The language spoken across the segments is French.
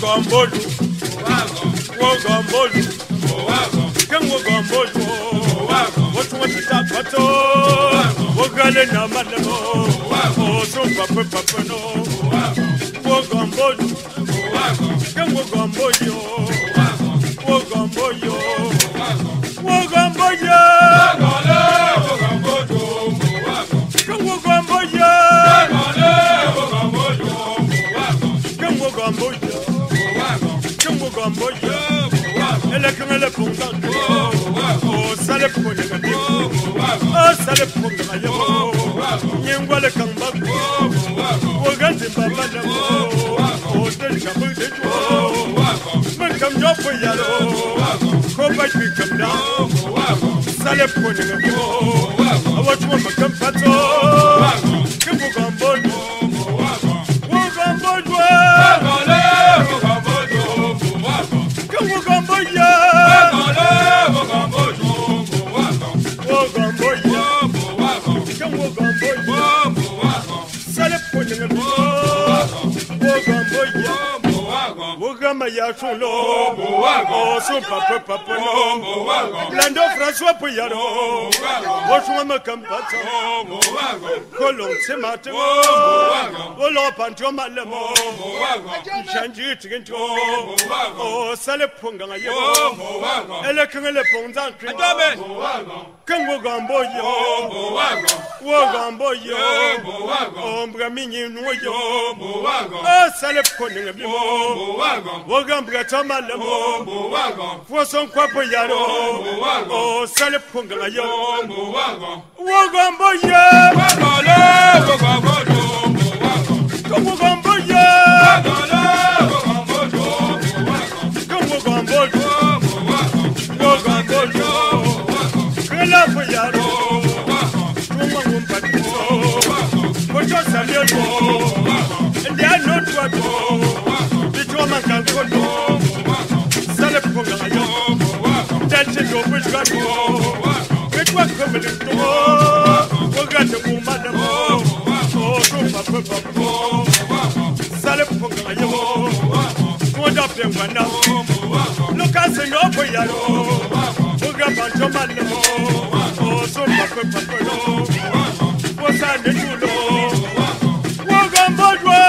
Wogambolu, Wogambolu, Ken Wogambolu, what want to talk about? Wogale Namalamo, oh, so Papa no, Wogambolu, Ken Wogambolu, Wogambolu, Wogambolu, elle comme elle est pour oh ça le pour le oh ça le pour le nyengwa le kamba oh gante baba le oh del kabu de men kam jo pour yalo ko ba ki kam da ça le pour le oh wa tu ma kam pato que vous gambodo ya chulo oh son papa no Lando François Puyaro Bochuma Makampato Colon Semato Olo Pantio Malamo Changi Tinto oh Sale Punga yo Elle Kangele Ponzan Kango Gambo yo Wogambo yo Ombra Mini no yo oh Sale Punga yo Wogambra Tamalamo, Wasson Quapoyano, oh, Salepunga, Wogamboya, Wogamboya, Wogamboya, Kalapoyano, Womam Patito, Pocho Samuel, and they are not what. Man can go no, Salep Pongayo, that's it, your wish got go. It was coming to go, forgot the woman, oh, Salep Pongayo, one of them went up. Look at the Nopoyaro, forgot Banjoman, oh, so Papa, what's that the Julo? Wogambodwa!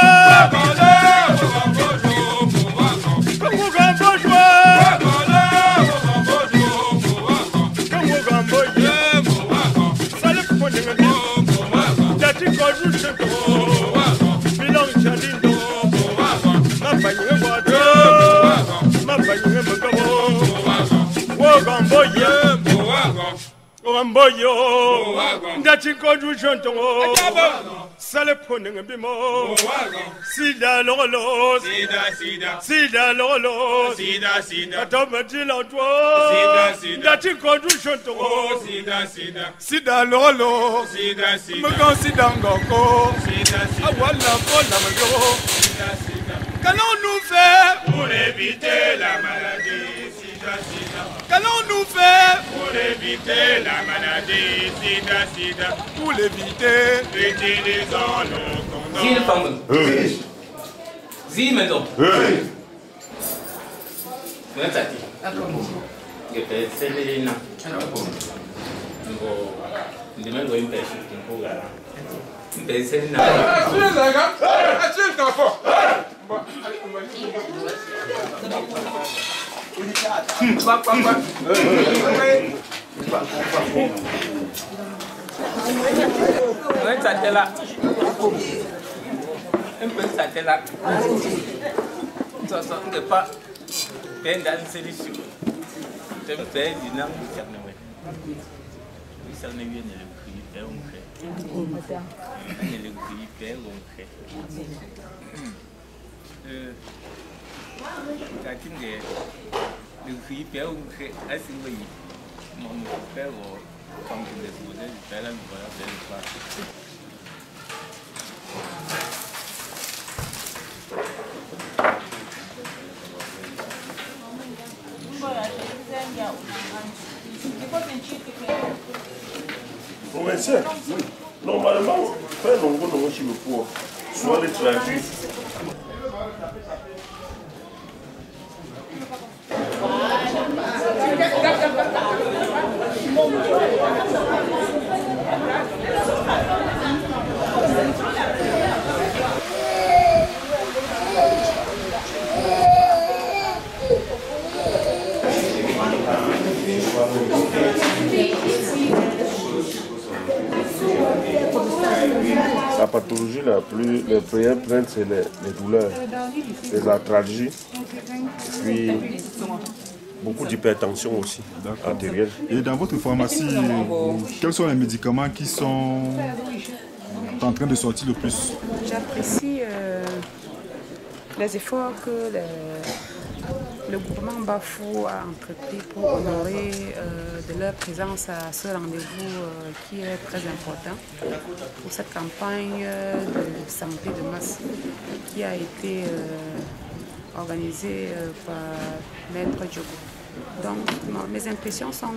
Boyo, that's in contribution to Salaponing Bimo, Sida Lolo, Sida Lolo, Sida Tomatilla, that's in contribution to Sida Lolo, Magon Sidango, Awala Polamago. Qu'allons-nous faire pour éviter la maladie? Qu'allons-nous faire pour éviter la maladie sida? Pour l'éviter, utilisons nos condoms. Zie de tanden. Zie je met op. Wat staat hier? Je bent Selena. Je bent een beetje in Polen. Je bent Selena. Le cri père ou assez oui. Mon père comme il est modèle, belle voilà belle pas. Normalement, faire l'ongo chez le poids, soit les traduits. pathologie les premières plaintes, c'est les douleurs, les arthralgies, et puis beaucoup d'hypertension aussi, artérielle. Et dans votre pharmacie, quels sont les médicaments qui sont en train de sortir le plus? J'apprécie les efforts que le gouvernement Bafou a entrepris pour honorer de leur présence à ce rendez-vous qui est très important pour cette campagne de santé de masse qui a été organisée par Maître Diogo. Donc mes impressions sont...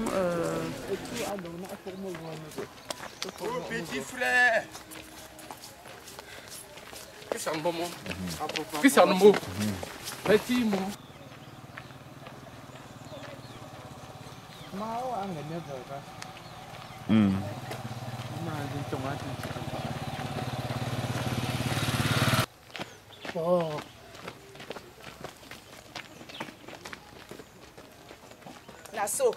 Petit frère, qu'est-ce que c'est un mot? Petit mot. Oh. Nassau.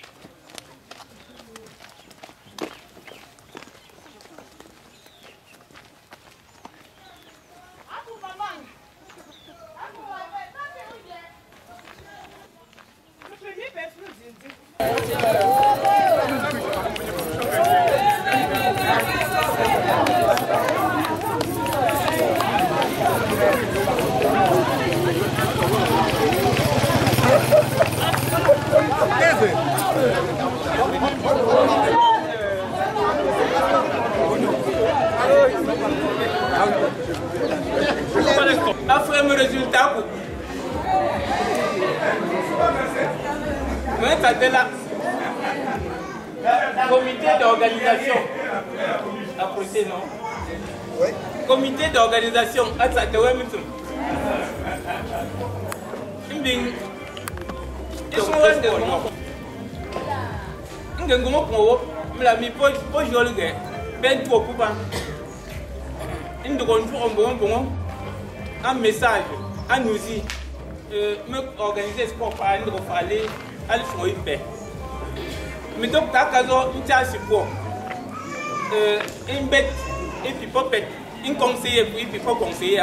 Après mes résultats, comité d'organisation. Apprécié, non? Oui. Comité d'organisation. Un message à nous dire, organiser sport par un autre fallait aller sur une paix. Mais donc, t'as qu'à dire, il y a un support. Une bête, et puis pas bête, une conseiller, et puis pas conseiller.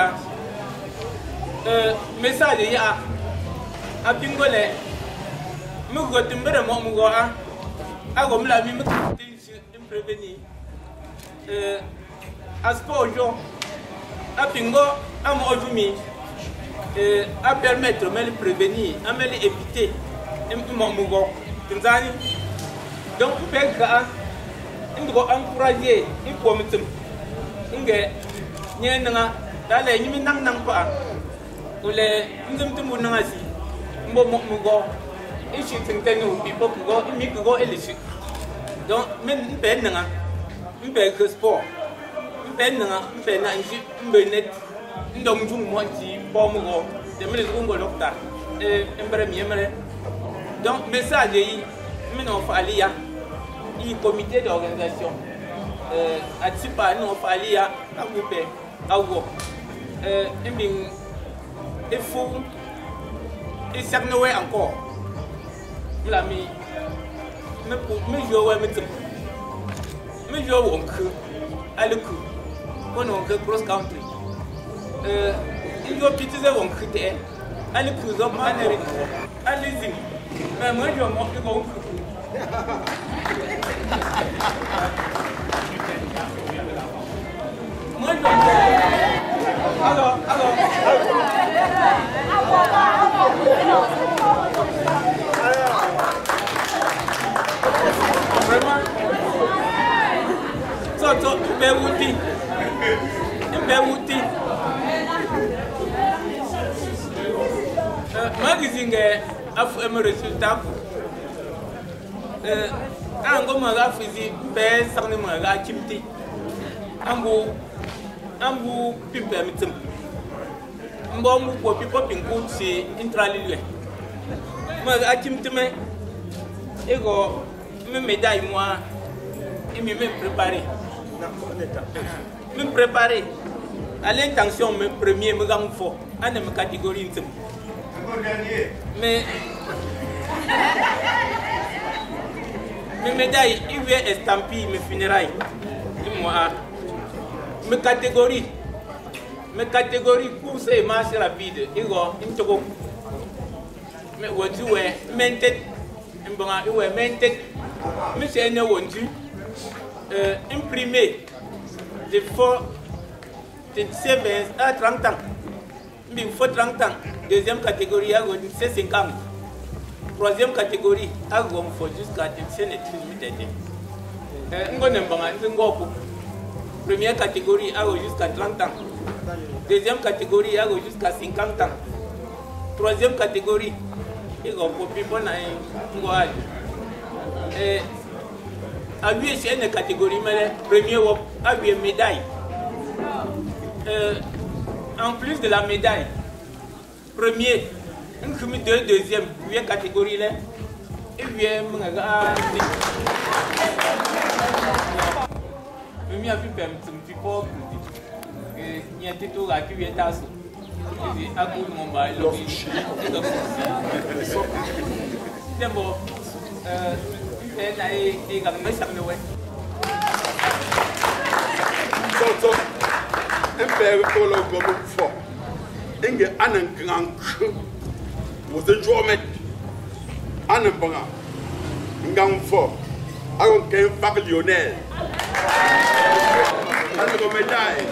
Message, il y a un pingolais. Je retombe de mon gars, à comme la vie me prévenir. À sport, à pingo, à mon aujourd'hui, à permettre de me prévenir, à me éviter, mon gars. Donc, je vais encourager, il faut me dire, il y a un pas, ou les Nangasi, mon gars, et je suis un people qui go, il me go et les suites. Donc, même un peu sport. Donc, message, il comité d'organisation. À nous, il faut et ça ne va encore. Mais je à le coup, on cross country. Il doit utiliser mon critère. À le coup, allez-y. Mais moi, je montre mon moi, je alors. Vraiment. So, magazine a fait un résultat. Un physique, ambu pipe mitim mbo mu ko pipo pinku ci intralilwe ma akimtime ego me médaille moi et me préparer à l'intention me premier me gam fo ane me catégorie intim mais mes médailles il veut estampiller mes funérailles moi Mes catégories pour ces marches rapides, ils vont mais aujourd'hui, ouais, imprimé de fort de 30 ans. Il faut 30 ans. Deuxième catégorie, c'est 50. Troisième catégorie, il faut jusqu'à 17 Première catégorie, jusqu'à 30 ans. Deuxième catégorie, jusqu'à 50 ans. Troisième catégorie, il faut à lui, c'est une catégorie, mais premier, à lui, médaille. En plus de la médaille, premier, deuxième, huitième catégorie, là, et bien, premier a pu permettre, je pense, il y a un tout à qui vient à ça. À cause de mon bail, c'est bon. Un père pour le gomme fort. Un grand vous êtes joué un grand fort. Alors qu'un bac Lionel. Alors médaille.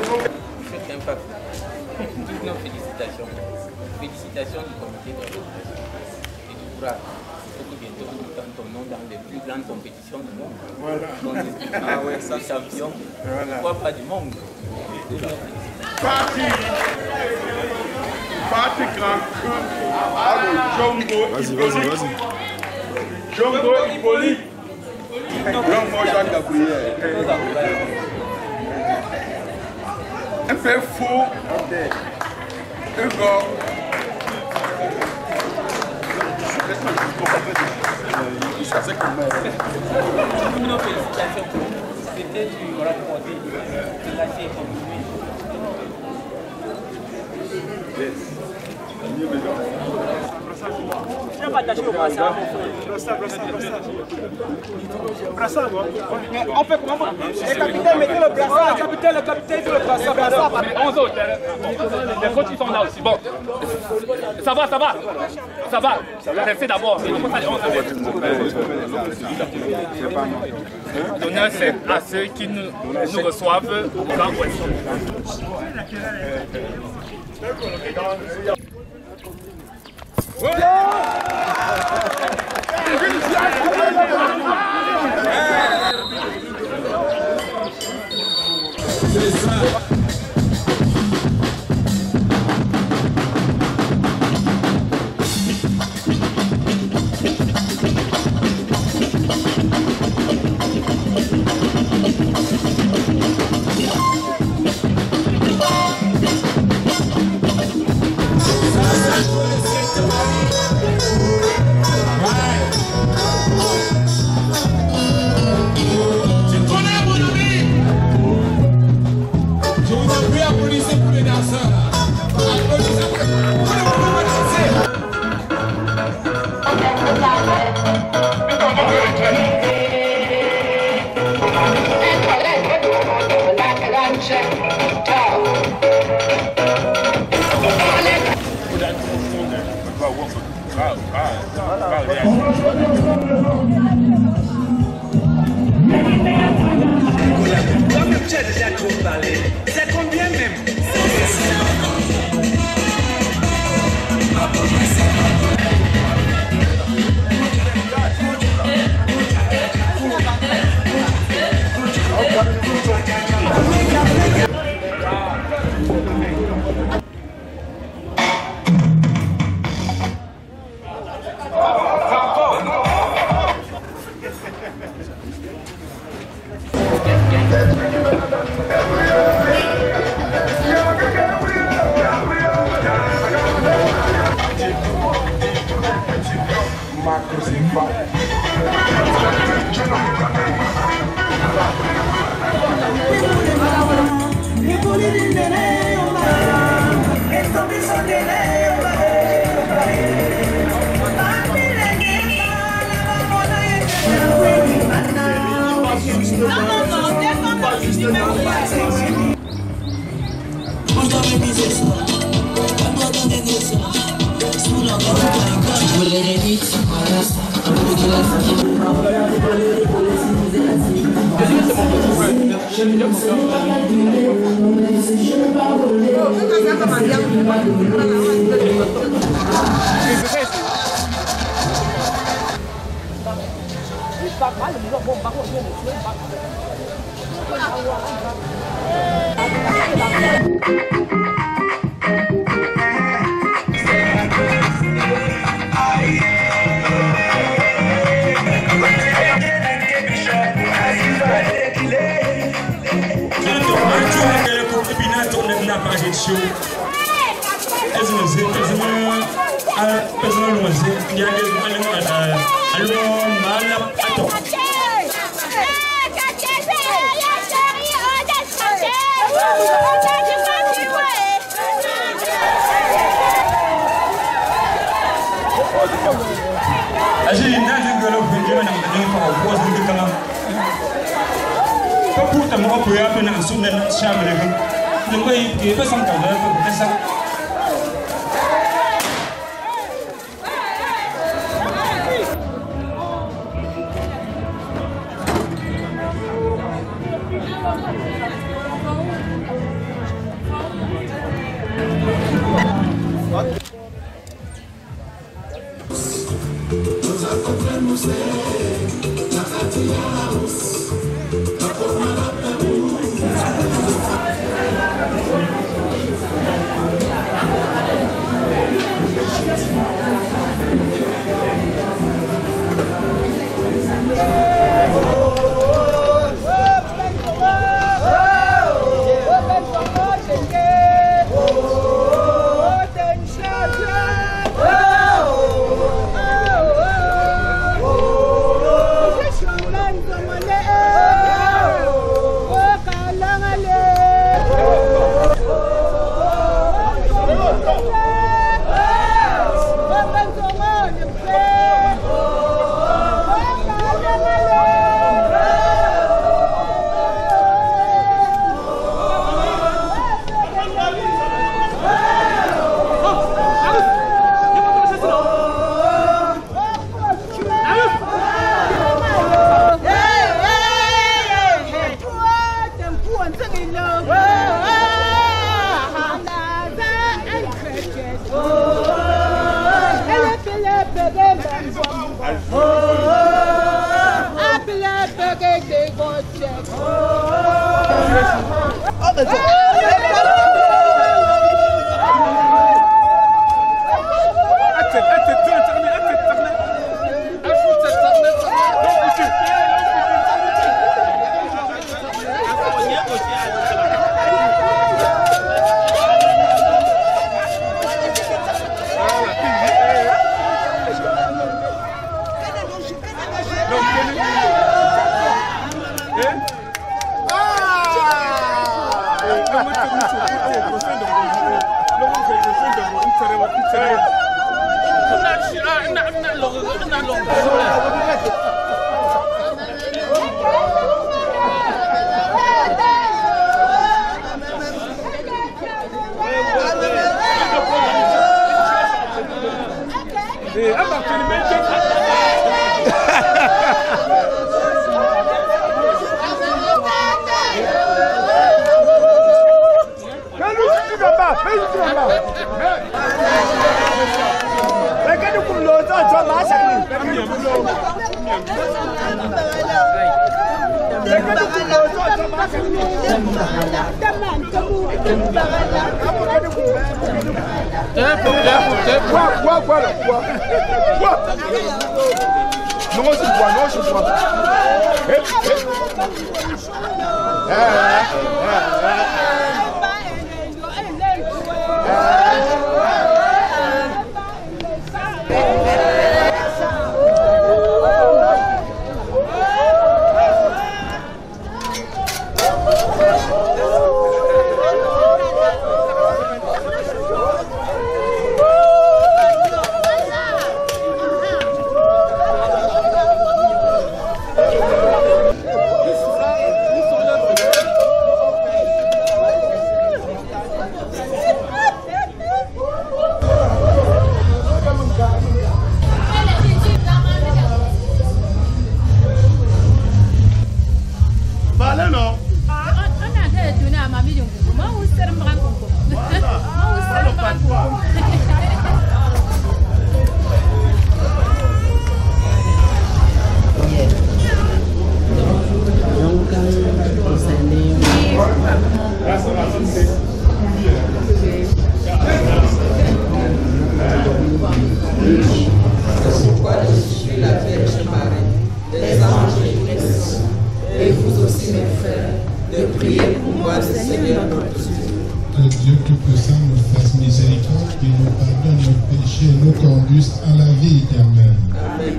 Toutes nos félicitations. Félicitations du comité d'organisation et du courage. Bientôt nous mettons ton nom dans les plus grandes compétitions du monde. Voilà. Ah ouais, ça champion. Voilà. Pourquoi pas du monde? Parti grand cru. Jongo. Vas-y. Jongo Iboli. Jongo Jean-Gabriel. Un peu fou. Hugo. Nos félicitations. C'était du rapporté de lâcher comme je vais m'attacher au brassard. Brassard, on fait comment? Le capitaine mettez le brassard, le capitaine fait le brassard. Mais 11 autres, les coachs ils sont là aussi. Bon, ça va. Restez d'abord. L'honneur c'est à ceux qui nous reçoivent au Grand Ouest. C'est combien même? Non, descends, intercession. Et vous aussi, mes frères, de prier pour moi, le Seigneur notre Dieu. Que Dieu Tout-Puissant nous fasse miséricorde, qu'il nous pardonne nos péchés et nous conduise à la vie éternelle. Amen.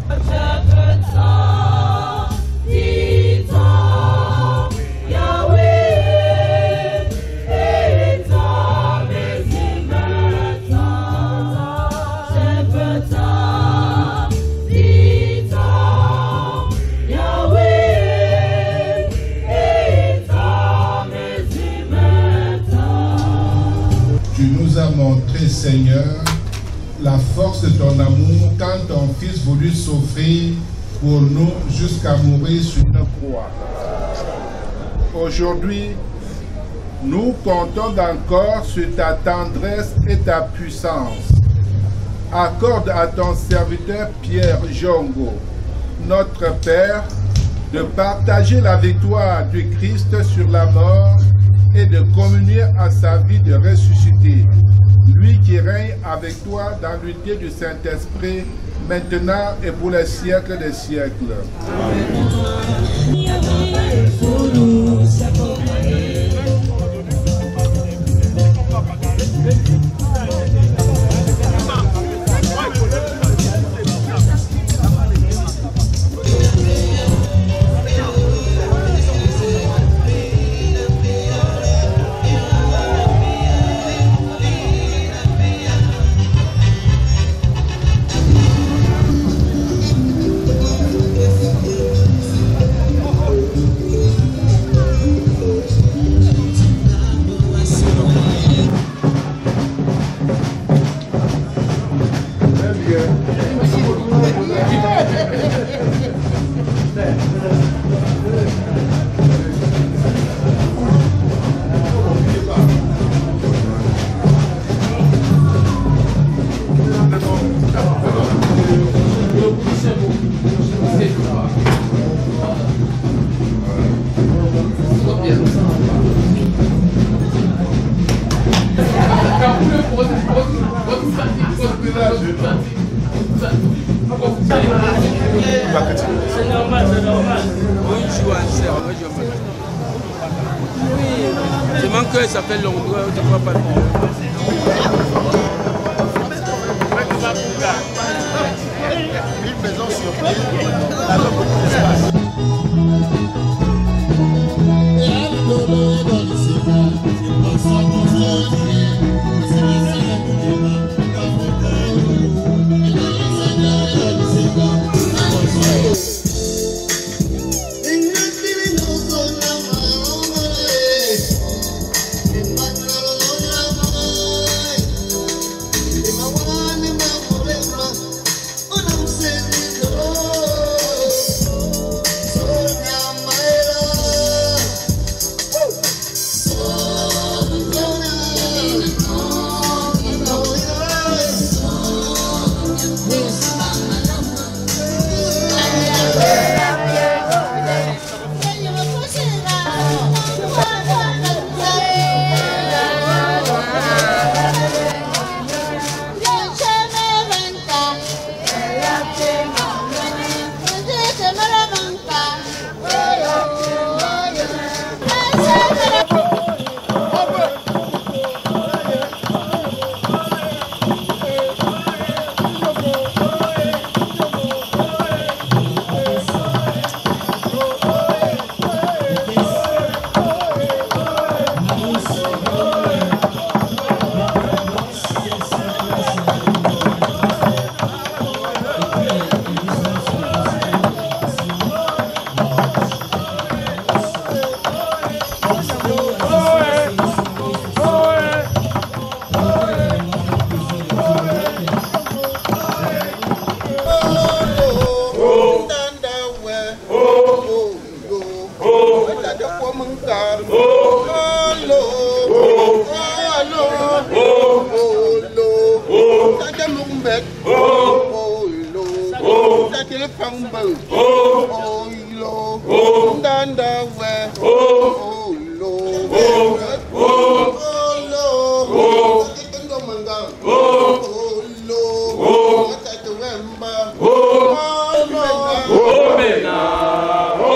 Montré, Seigneur, la force de ton amour quand ton Fils voulut souffrir pour nous jusqu'à mourir sur une croix. Aujourd'hui, nous comptons encore sur ta tendresse et ta puissance. Accorde à ton serviteur Pierre Jongo, notre Père, de partager la victoire du Christ sur la mort et de communier à sa vie de ressuscité. Lui qui règne avec toi dans l'unité du Saint-Esprit, maintenant et pour les siècles des siècles. Amen. C'est normal, c'est normal. Je manque que ça fait longtemps, je ne crois pas. Une maison sur pied, avec beaucoup d'espace. Oh,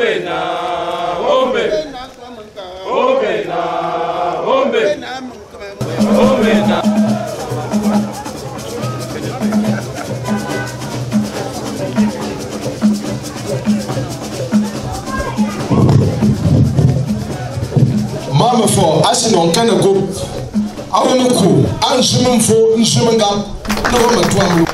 Mama for asinon kana go awon ko an shimin fo shimin ga na ba matuwa mu.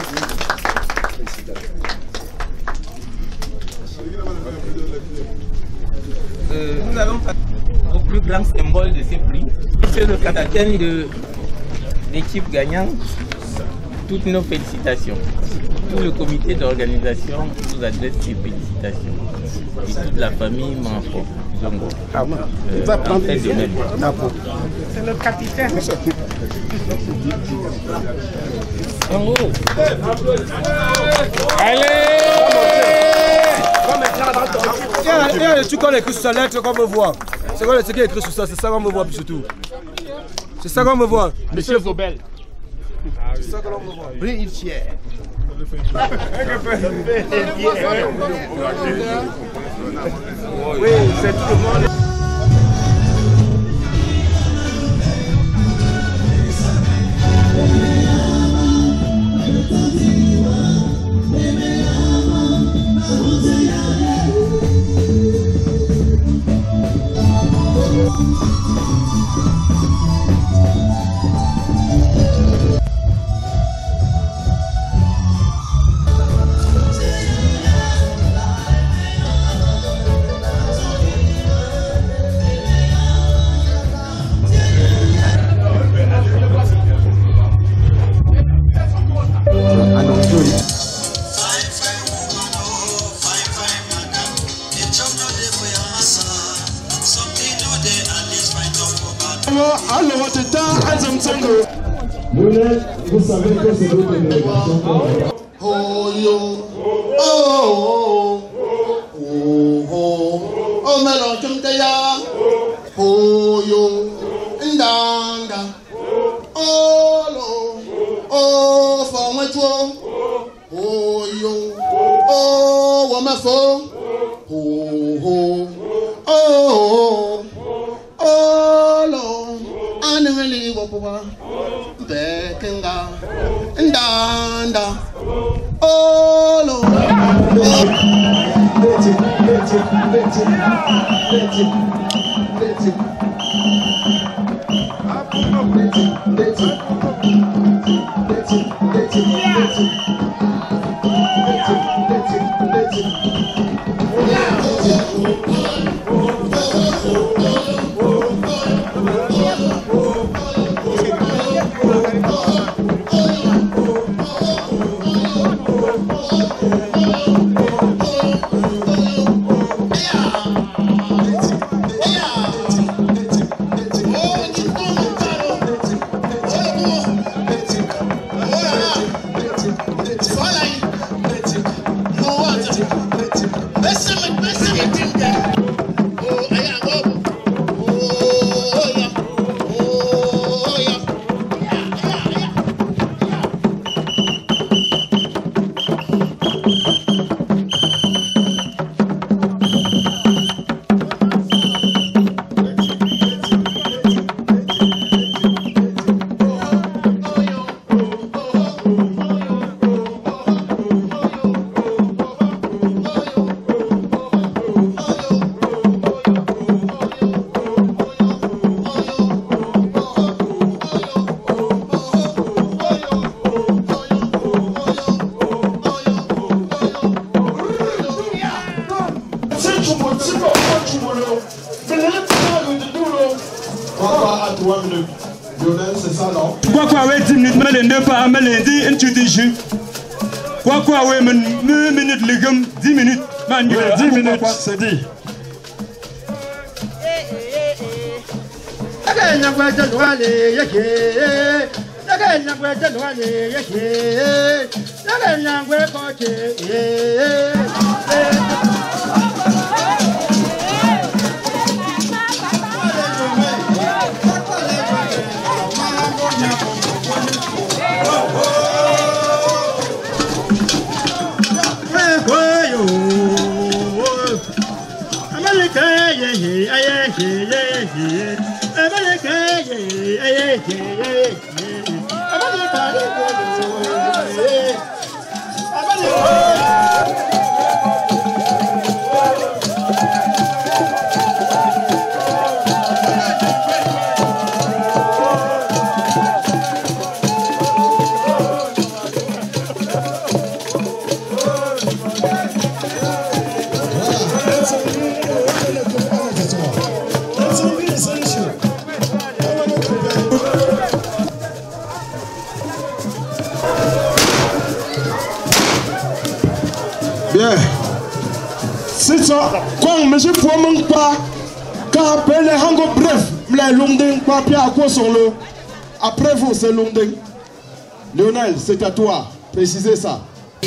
Nous avons au plus grand symbole de ces prix, c'est le capitaine de l'équipe gagnante. Toutes nos félicitations. Tout le comité d'organisation vous adresse ses félicitations. Et toute la famille Manfo Zongo. En fait de même. C'est le capitaine. Allez! Tu connais écrit sur sa lettre qu'on me voit. C'est quoi ce qui est écrit sur ça? C'est ça qu'on me voit plus surtout. C'est ça qu'on me voit. Monsieur Zobel. C'est ça qu'on me voit. Bring it here. Oui, c'est tout le monde. Vous savez que c'est votre délégation. Oh yo, oh melon chumteya, oh yo, ndanga, oh lo, oh for my two, oh yo, oh wamafo, oh lo, aneli wapuwa. Bekenga, ndanda, olo. Quoi, ouais, 10 minutes, mais les 9 à lundi, un tu dis quoi, ouais, 2 minutes, légumes, 10 minutes, man, 10 minutes, c'est dit. Bien. C'est ça. Quand monsieur Fouamang pas, quand appelle les hango bref, les londins, pas puis à quoi sont le. Après vous, c'est londin. Lionel, c'est à toi. Précisez ça.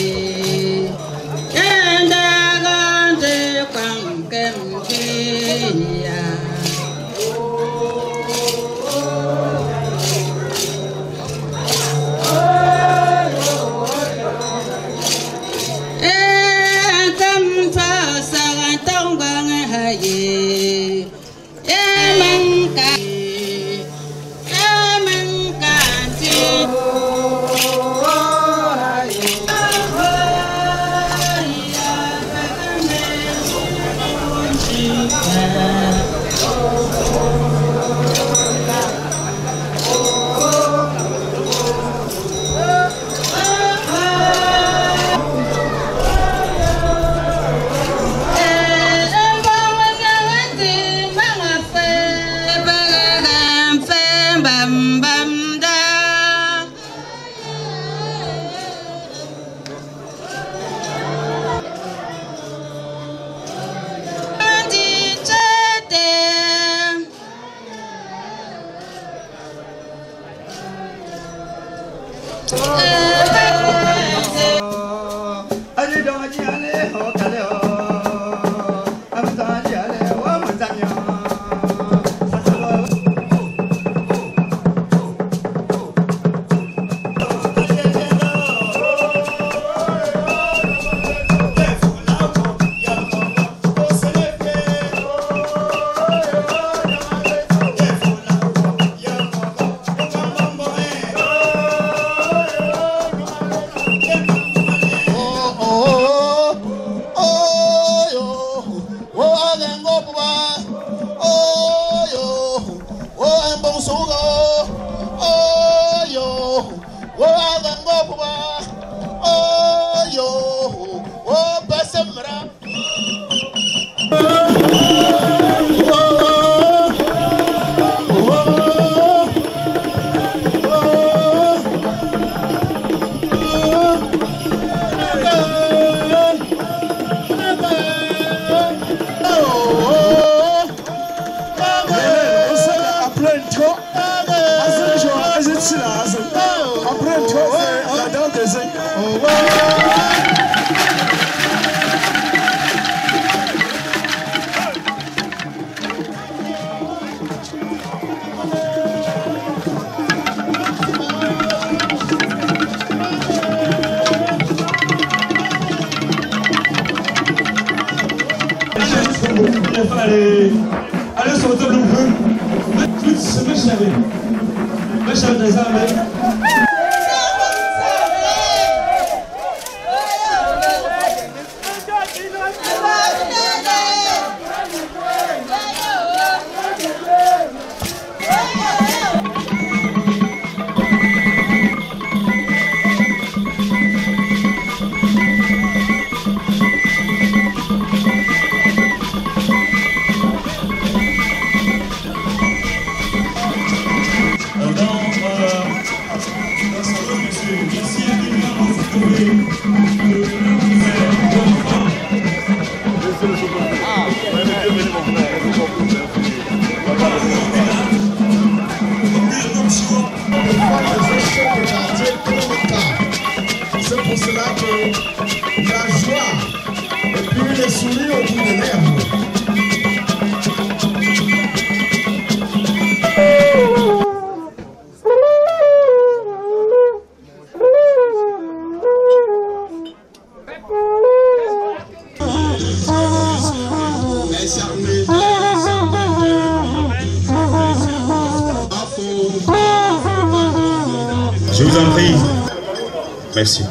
Allez sur le tableau bleu. Tout ce que j'avais. Mais j'avais des armes. C'est pour cela que la joie et puis les sourires au bout des lèvres. Mes charmés. vous en prie. Merci.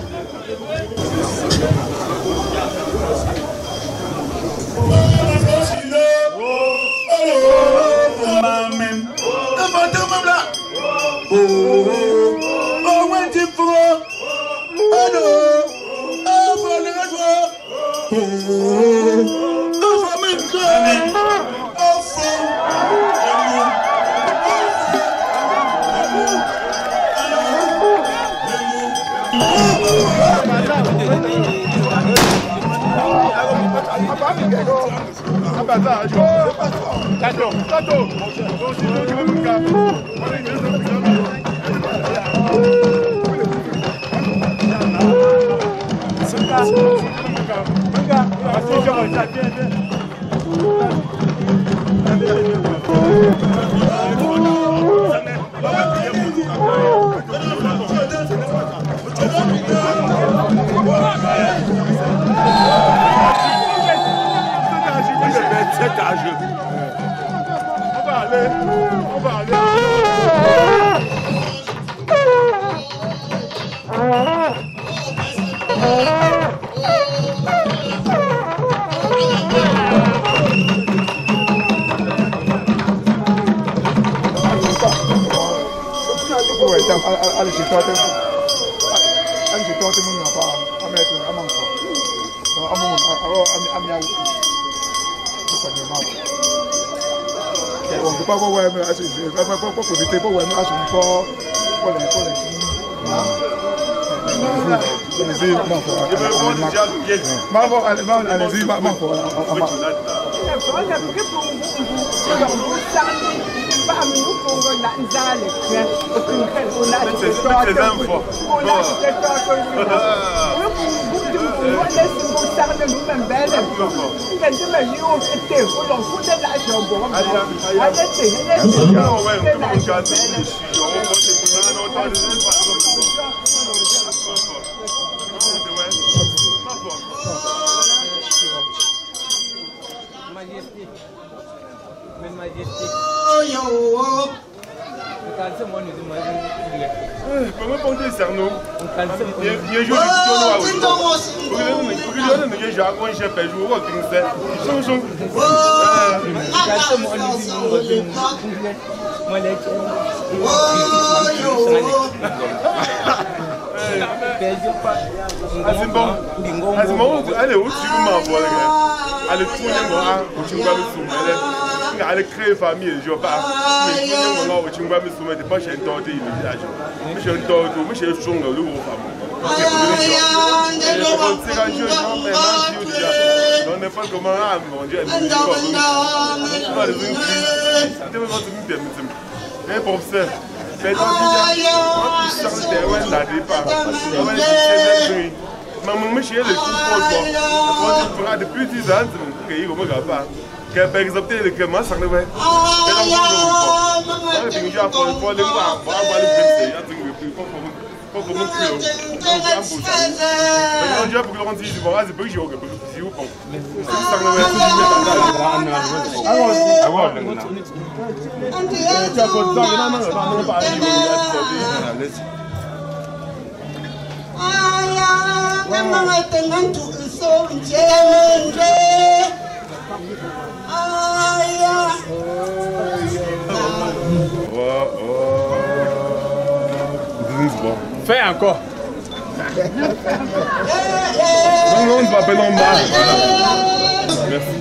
Allez créer famille, je pas. Mais je ne sais pas si je pas chez toi, je suis toi, je suis son le nouveau femme. On n'est pas comment mon Dieu. Par exemple, le comment ça ne va pas. Fais encore. On va appeler en bas. Merci.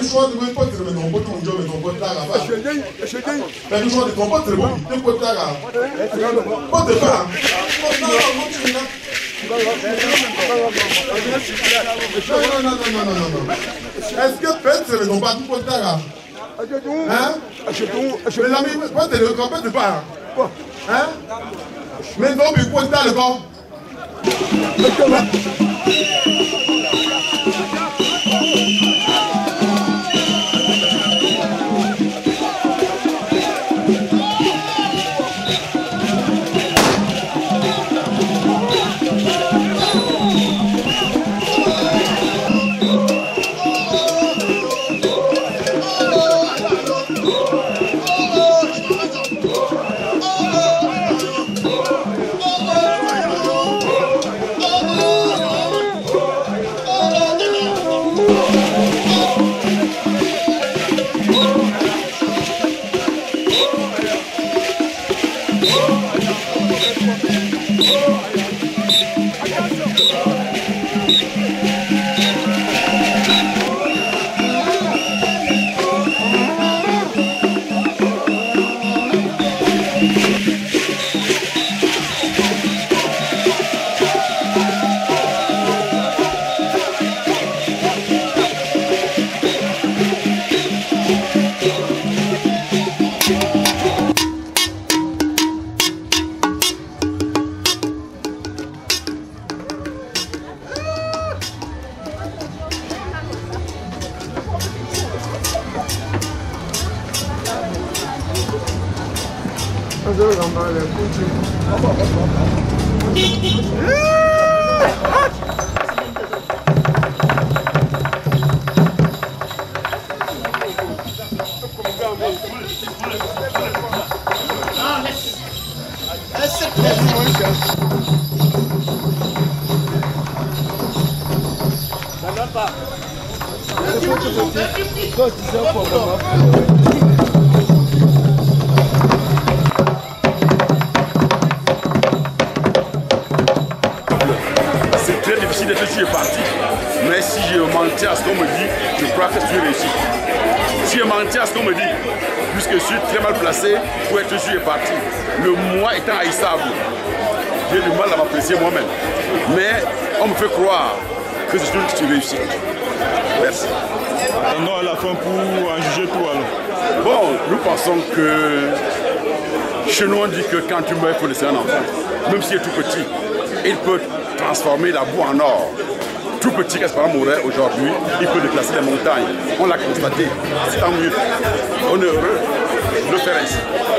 choix de me porter, mais non, pas ton job, mais non, pas ta là-bas. Mais nous, on ne comprend pas très bon, tu peux ta là. Pas de pas. Non. Est-ce que peut-être, mais non, pas tout pour ta là? Hein? Mais l'ami, pas de le comprendre de pas. Hein? Mais non, mais quoi ta le corps? C'est très difficile d'être tu es parti. Mais si je mentais à ce qu'on me dit, je crois que tu réussis. Si je mentais à ce qu'on me dit, puisque je suis très mal placé pour être tu es parti. Le moi étant haïssable, j'ai du mal à m'apprécier moi-même. Mais on me fait croire que je suis tu réussis. Merci. Non, à la fin pour en juger tout alors. Bon, nous pensons que chez nous on dit que quand tu meurs, il faut laisser un enfant. Même s'il est tout petit, il peut transformer la boue en or. Tout petit qu'Esparan mourait aujourd'hui, il peut déplacer les montagnes. On l'a constaté, c'est tant mieux. On est heureux de le faire ainsi.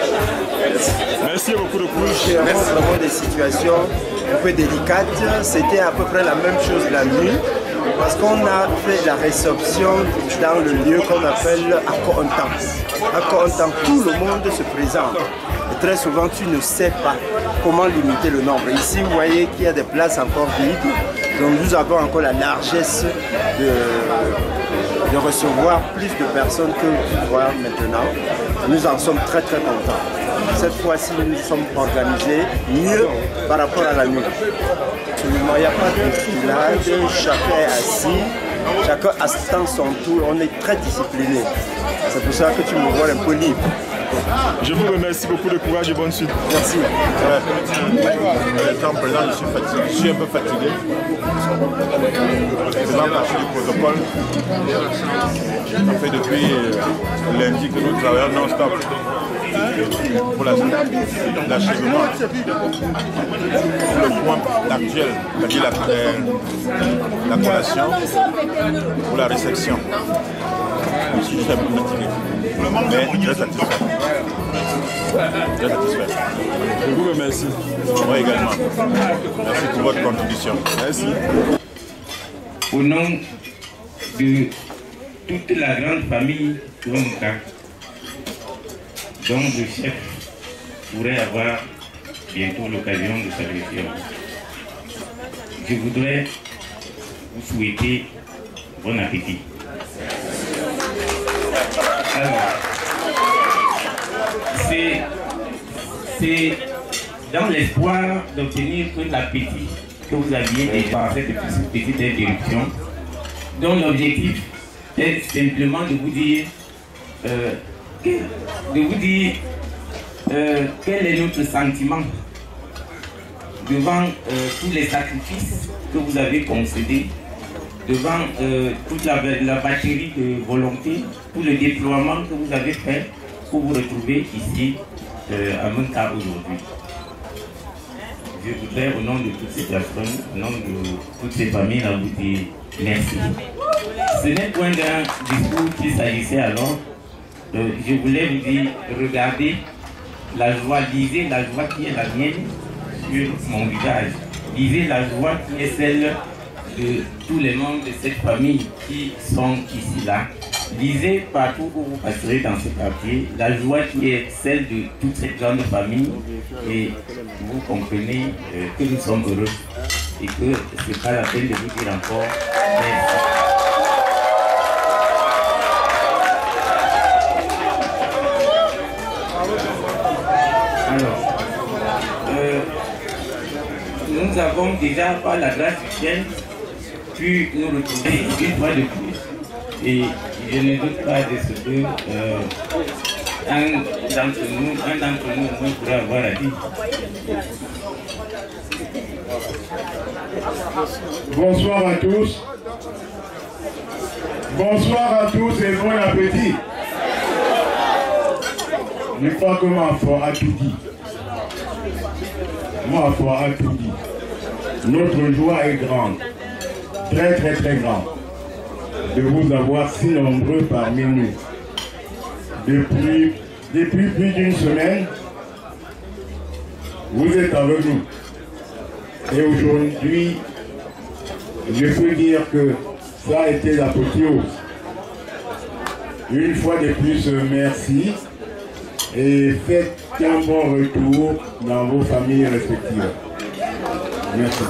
Merci beaucoup de courage. J'ai vraiment des situations un peu délicates. C'était à peu près la même chose la nuit. Parce qu'on a fait la réception dans le lieu qu'on appelle Akontan. Akontan, tout le monde se présente. Et très souvent, tu ne sais pas comment limiter le nombre. Ici, vous voyez qu'il y a des places encore vides. Donc nous avons encore la largesse de recevoir plus de personnes que pouvoir maintenant. Nous en sommes très très contents. Cette fois-ci, nous nous sommes organisés mieux par rapport à la nuit. Absolument, il n'y a pas de bousculade, chacun est assis, chacun attend son tour, on est très discipliné. C'est pour ça que tu me vois un peu libre. Je vous remercie beaucoup de courage et bonne suite. Merci. Étant présent, je suis fatigué. Je suis un peu fatigué. Faisant partie du protocole, ça fait depuis lundi que nous travaillons non-stop pour l'achèvement, le point actuel, c'est-à-dire la collation pour la réception. Je suis juste un peu fatigué, mais très satisfait. Très satisfait. Je vous remercie. Moi également. Merci pour votre contribution. Merci. Au nom de toute la grande famille Ronka, dont le chef pourrait avoir bientôt l'occasion de s'adresser, je voudrais vous souhaiter bon appétit. Alors, c'est dans l'espoir d'obtenir que l'appétit que vous aviez déjà à cette petite interruption, dont l'objectif c'était simplement de vous dire, quel est notre sentiment devant tous les sacrifices que vous avez concédés, devant toute la batterie de volonté, tout le déploiement que vous avez fait pour vous retrouver ici à Menka aujourd'hui. Je voudrais, au nom de toutes ces personnes, au nom de toutes ces familles, vous dire merci. Ce n'est point d'un discours qu'il s'agissait alors. Je voulais vous dire, regardez la joie, lisez la joie qui est la mienne sur mon visage. Lisez la joie qui est celle de tous les membres de cette famille qui sont ici là. Lisez partout où vous passerez dans ce quartier la joie qui est celle de toute cette grande famille et vous comprenez que nous sommes heureux et que ce n'est pas la peine de vous dire encore merci. Alors, nous avons déjà par la grâce du ciel pu nous retrouver une fois de plus et je ne doute pas de ce que un d'entre nous pourrait avoir à dire. Bonsoir à tous. Bonsoir à tous et bon appétit. Je crois que ma foi a tout dit. Ma foi a tout dit. Notre joie est grande, très très très grande, de vous avoir si nombreux parmi nous. Depuis plus d'une semaine, vous êtes avec nous. Et aujourd'hui, je peux dire que ça a été l'apothéose. Une fois de plus, merci et faites un bon retour dans vos familles respectives. Merci.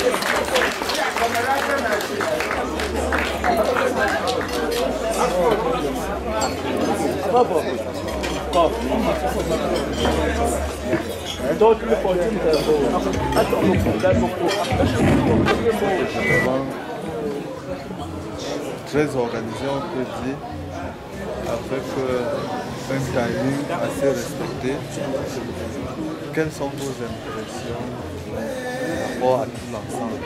Très organisé, on peut dire, avec un timing assez respecté. Quelles sont vos impressions par rapport à tout l'ensemble?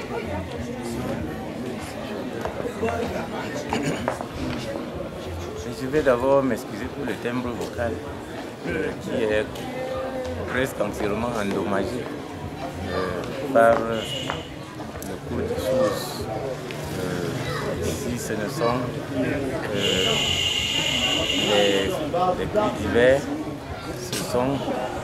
Je vais d'abord m'excuser pour le timbre vocal qui est presque entièrement endommagé par le cours de choses. Si ce ne sont les pluies d'hiver, ce sont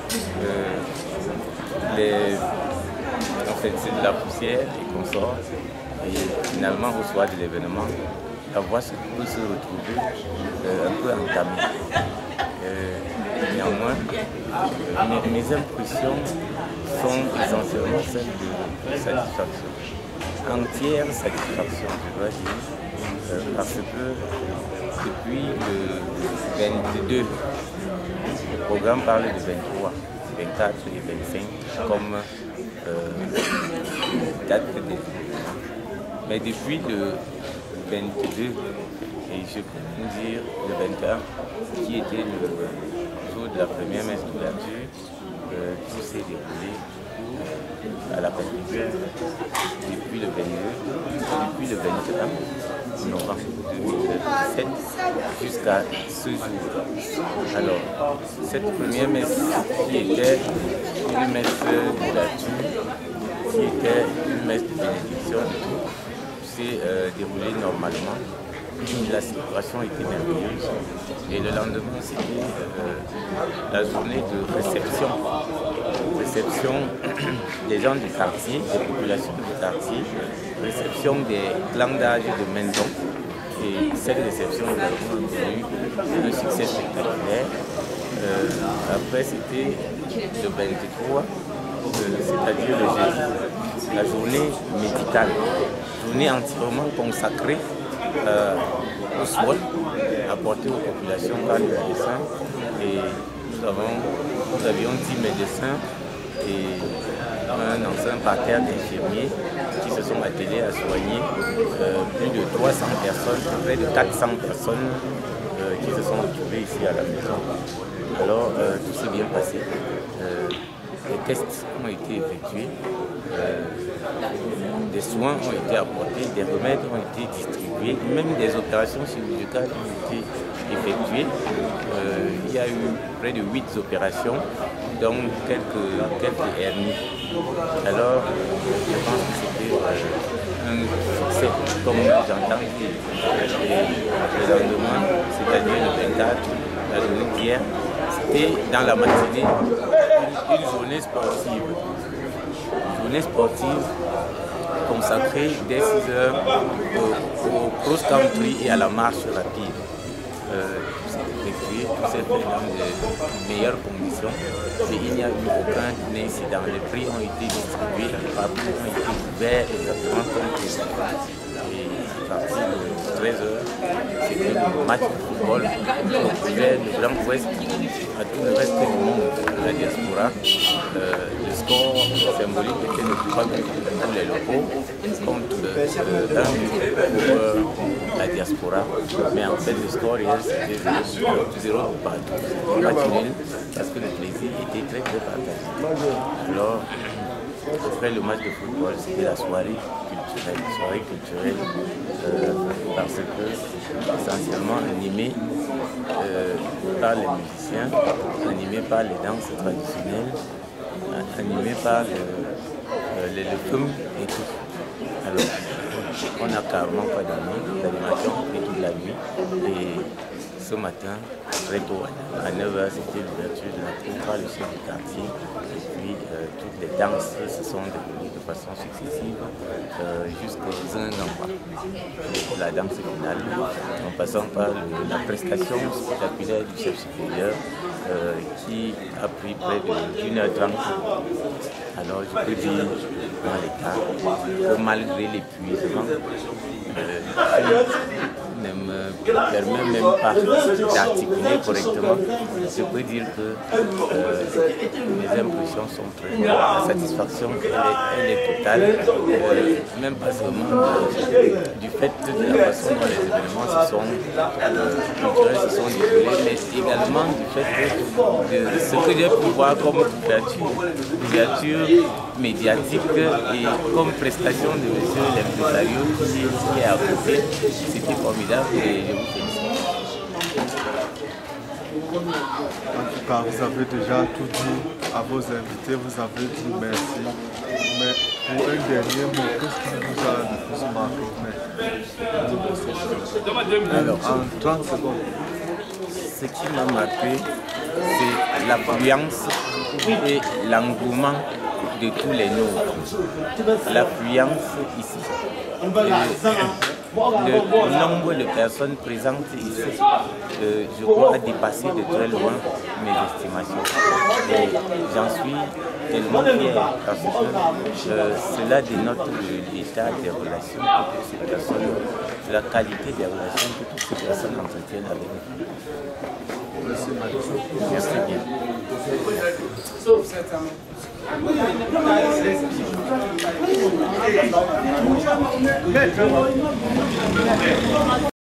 en fait c'est de la poussière et consorts. Et finalement au soir de l'événement, la voix peut se retrouver un peu entamée. Néanmoins, mes impressions sont essentiellement celles de satisfaction. Entière satisfaction, je dois dire, parce que depuis le 22, le programme parle de 23, 24 et 25 comme date de début. Mais depuis le 22, et je peux dire le 21, qui était le jour de la première messe d'ouverture, tout s'est déroulé à la perpétuelle depuis le 22, depuis le 21 novembre 2017 jusqu'à ce jour. Alors, cette première messe qui était une messe d'ouverture, qui était une messe de bénédiction, s'est déroulée normalement. La célébration était merveilleuse et le lendemain c'était la journée de réception des gens du quartier, des populations du quartier, réception des clans d'âge de Mendon et cette réception a connu un succès spectaculaire. Après c'était le 23, c'est-à-dire le jeudi, la journée médicale, journée entièrement consacrée au soin apporté aux populations par les médecins et nous avions 10 médecins et un ancien parterre d'infirmiers qui se sont attelés à soigner plus de 300 personnes, près de 400 personnes qui se sont retrouvées ici à la maison. Alors tout s'est bien passé. Les tests ont été effectués, des soins ont été apportés, des remèdes ont été distribués, même des opérations chirurgicales ont été effectuées. Il y a eu près de 8 opérations, dont quelques hernies. Alors, je pense que c'était un succès, comme j'entends dire. Le lendemain, c'est-à-dire le 24, la journée d'hier, c'était dans la matinée une journée sportive. Une journée sportive consacrée dès 6 heures au cross-country et à la marche rapide. Tout s'est fait dans de meilleures conditions et il n'y a eu aucun incident. Les prix ont été distribués, les parcours ont été ouverts exactement comme prévu. Et à partir de 13 heures, c'était le match de football ouvert de Grand Ouest à tout le reste du monde, la diaspora. Le score symbolique était de 3 buts pour les locaux contre 1 but pour la diaspora. Mais en fait, le score hier, c'était 0 partout. Match nul parce que le plaisir était très partagé. Alors, après le match de football, c'était la soirée culturelle, parce que essentiellement animée par les musiciens, animée par les danses traditionnelles, animée par le film et tout. Alors, on n'a carrément pas dormi, l'animation et toute la nuit. Et ce matin, très tôt, à 9h, c'était l'ouverture de la cour par le chef du quartier. Et puis, toutes les danses se sont déroulées de façon successive jusqu'aux Zingamba. La danse finale, en passant par la prestation spectaculaire du chef supérieur qui a pris près de 1h30. Alors, je peux dire dans les cas que malgré l'épuisement, ne me permet même pas d'articuler correctement. Je peux dire que mes impressions sont très bonnes. La satisfaction, elle est totale, même pas seulement du fait de la façon dont les événements se sont culturels se sont déroulés, mais également du fait de ce que j'ai pu voir comme couverture médiatique et comme prestation de monsieur l'impresario qui est à côté. C'était formidable et je vous félicite. En tout cas, vous avez déjà tout dit à vos invités, vous avez dit merci. Mais pour un dernier mot, qu'est-ce qui vous a le plus marqué? Alors, en 30 secondes. Ce qui m'a marqué, c'est l'affluence et l'engouement de tous les nôtres. L'affluence ici. Le nombre de personnes présentes ici, je crois, a dépassé de très loin mes estimations. Et j'en suis tellement fier parce que cela dénote l'état des relations que toutes ces personnes, la qualité des relations que toutes ces personnes entretiennent avec nous. Merci bien.